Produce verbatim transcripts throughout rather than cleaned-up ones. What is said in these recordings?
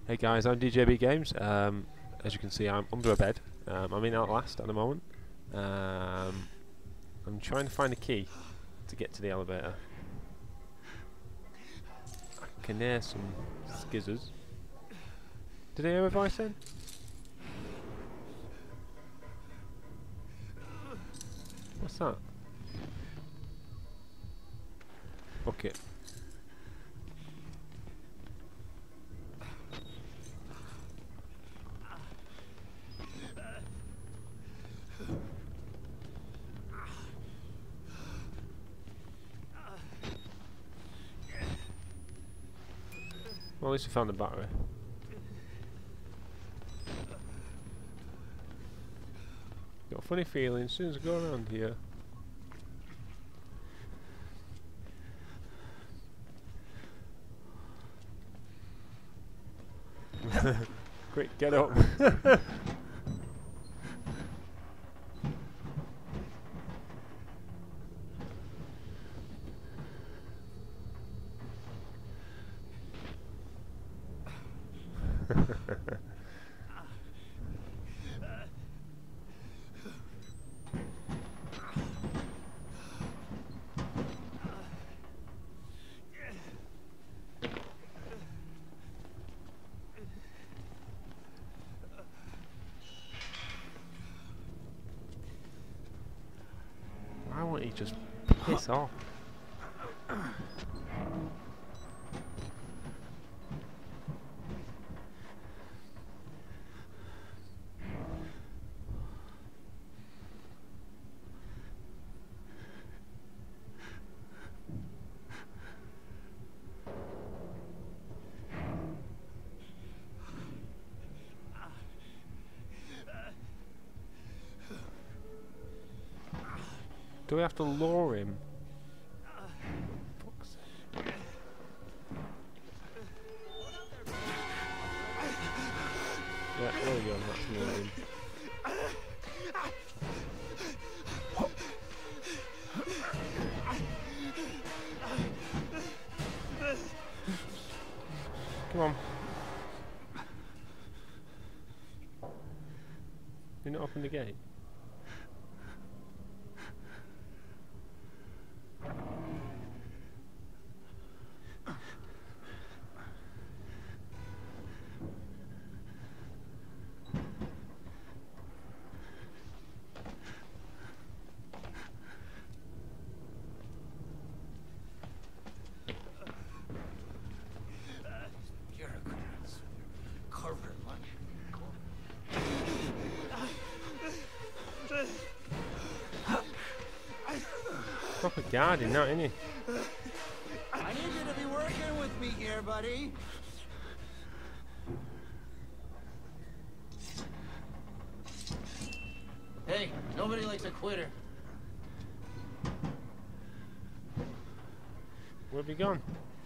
Hey guys, I'm D J B Games. Um, as you can see, I'm under a bed. Um, I'm in Outlast at the moment. Um, I'm trying to find a key to get to the elevator. I can hear some skizzers. Did I hear a voice then? What's that? Bucket. Well, at least we found the battery. Got a funny feeling as soon as I go around here. Quick, get up. Why won't he just piss off? Do we have to lure him? Fuck's sake. Yeah, there we go, that's luring. Come on. You're not open the gate? Proper guarding, not innit? I need you to be working with me here, buddy. Hey, nobody likes a quitter. Where have you gone?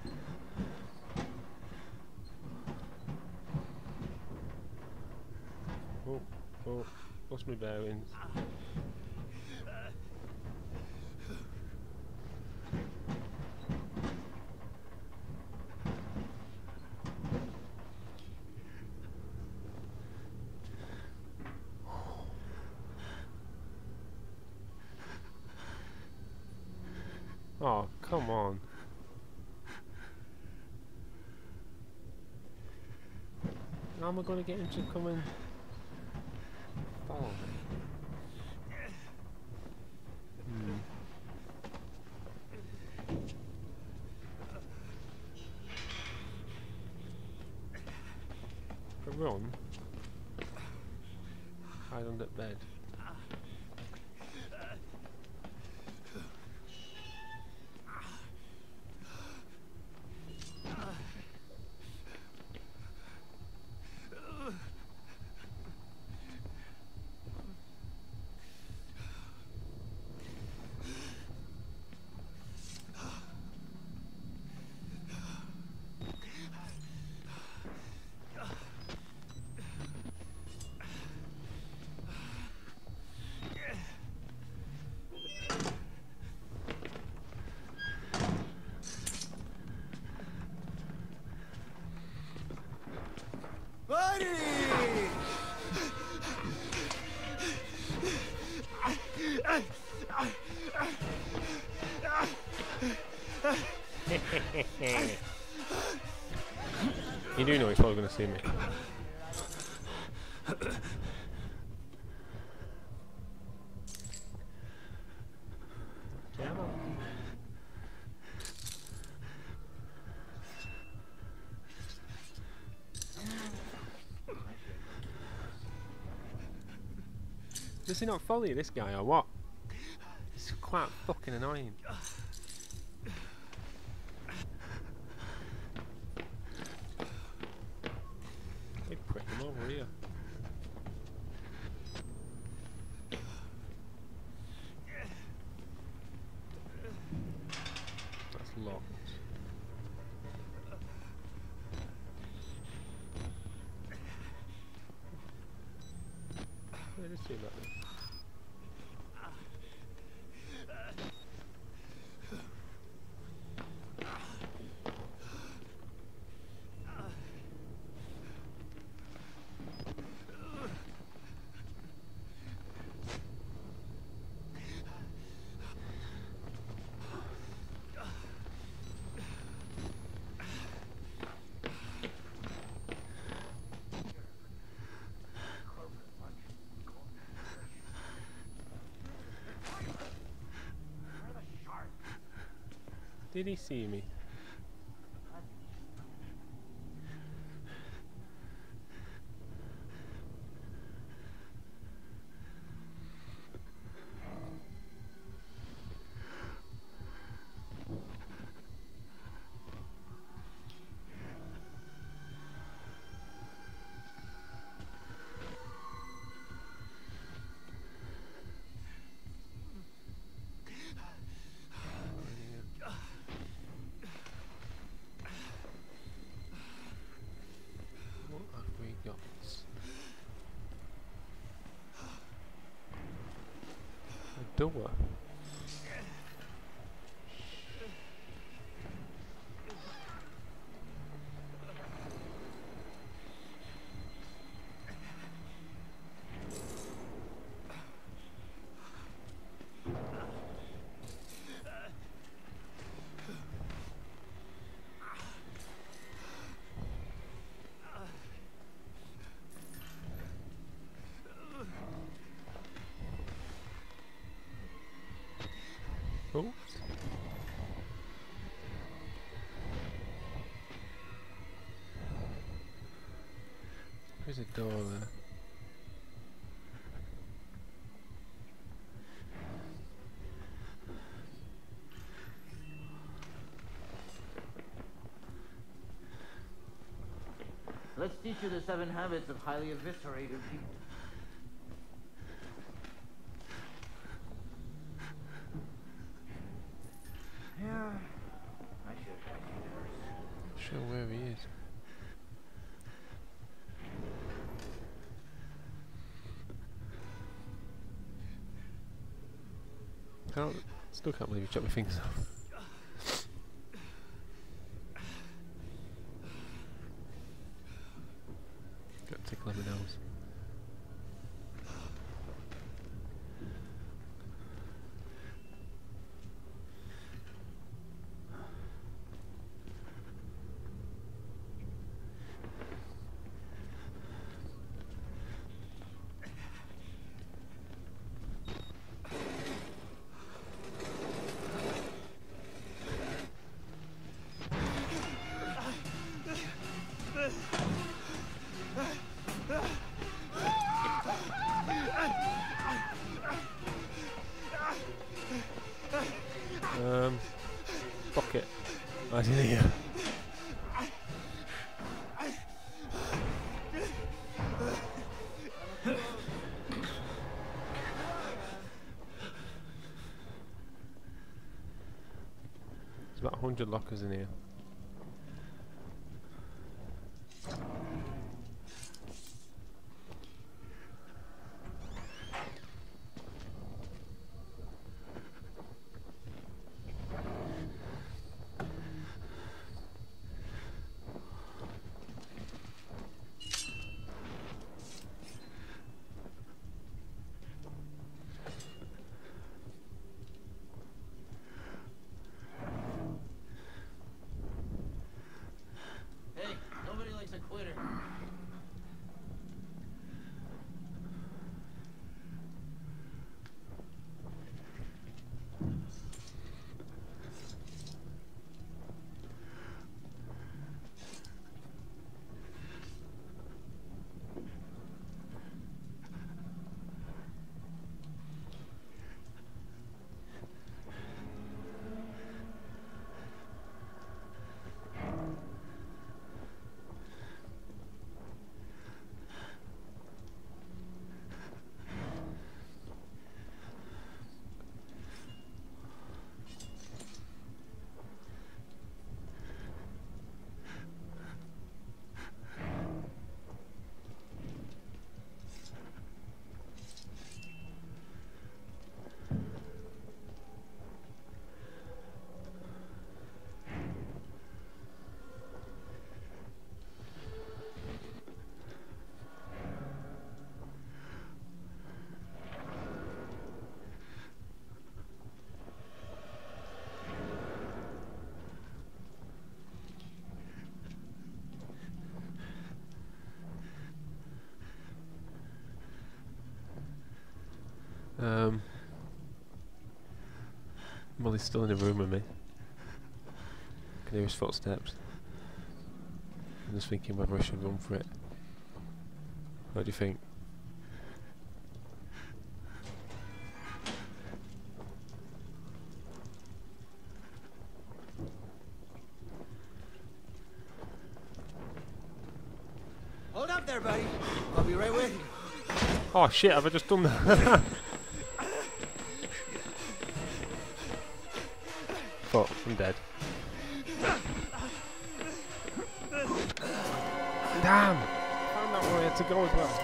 Oh, oh, lost my bearings. Oh, come on. How am I going to get him to come and follow me? Hmm. If I run, hide under bed. Buddy! You do know he's probably going to see me. Does he not follow you, this guy, or what? It's quite fucking annoying. Hey, prick, I'm over here. That's locked. Yeah, just see that then. Did he see me? Door. Oops. There's a door there. Let's teach you the seven habits of highly eviscerated people. Yeah, I should have you Not sure where he is. Can't, still can't believe you chopped my fingers off. Got a tickle on my nose. Um, fuck it. I didn't hear. There's about a hundred lockers in here. Um, well, he's still in the room with me. I can hear his footsteps. I'm just thinking whether I should run for it. What do you think? Hold up there, buddy. I'll be right with you. Oh shit, have I just done that? Fuck, I'm dead. Damn! I found out where I had to go as well.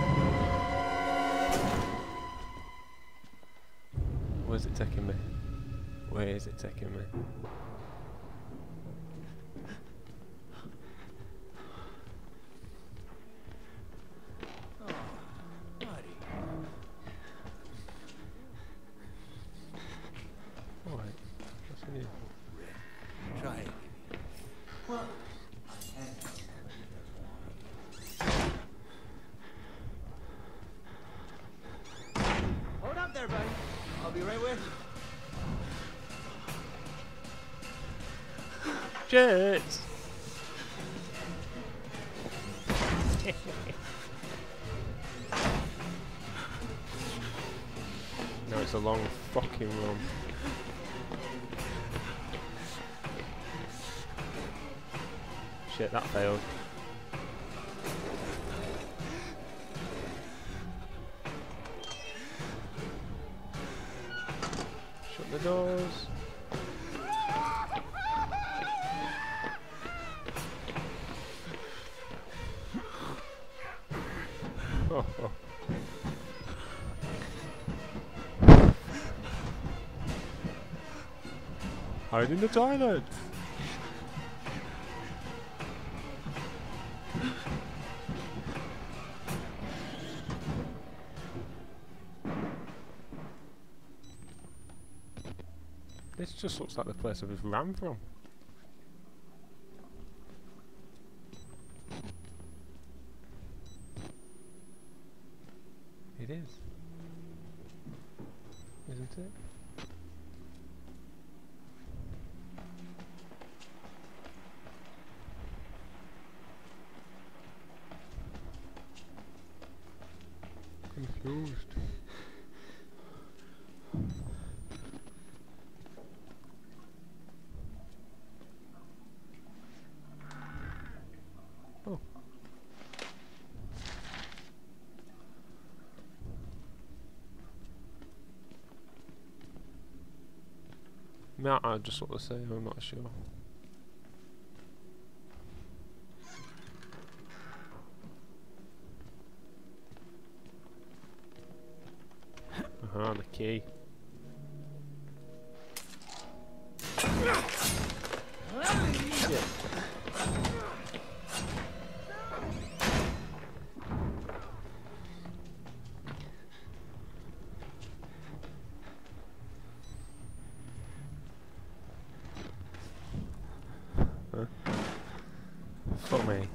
Where's it taking me? Where is it taking me? Try it. Hold up there, buddy. I'll be right with you. Shit! No, it's a long fucking run. Shit, that failed. Shut the doors. Oh, oh. Hide in the toilet. This just looks like the place I just ran from. It is. Isn't it? Confused. Oh. No, I just what to say, I'm not sure. Uh-huh, the key. Shit. Huh? Fuck me.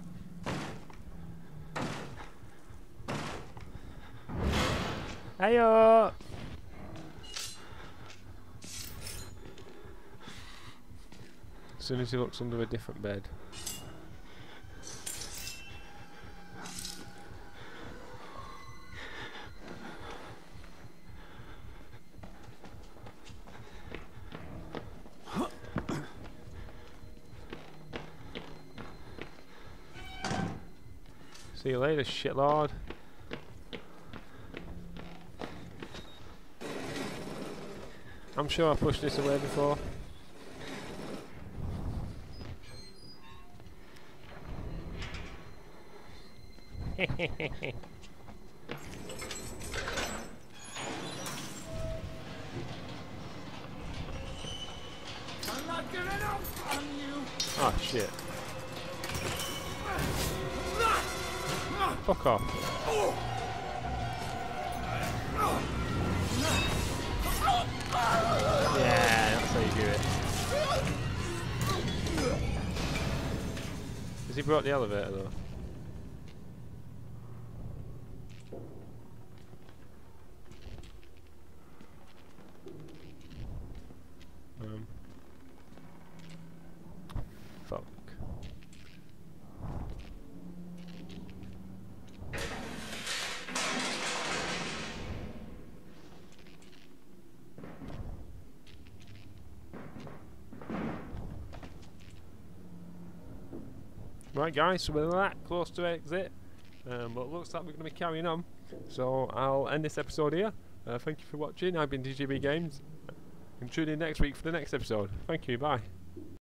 Hiya! As soon as he looks under a different bed. See you later, shitlord. I'm sure I pushed this away before. I'm not giving up on you. Oh shit. Fuck off. Yeah, that's how you do it. Has he brought the elevator though? Right guys, so we're that close to exit, um, but it looks like we're going to be carrying on, so I'll end this episode here. Uh, thank you for watching. I've been D J B Games, and tune in next week for the next episode. Thank you, bye.